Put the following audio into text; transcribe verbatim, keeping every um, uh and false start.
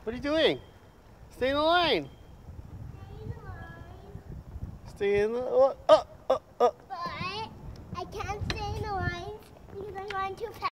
What are you doing? Stay in the line. Stay in the line. Oh, oh, oh, oh. But I can't stay in the lines because I'm going too fast.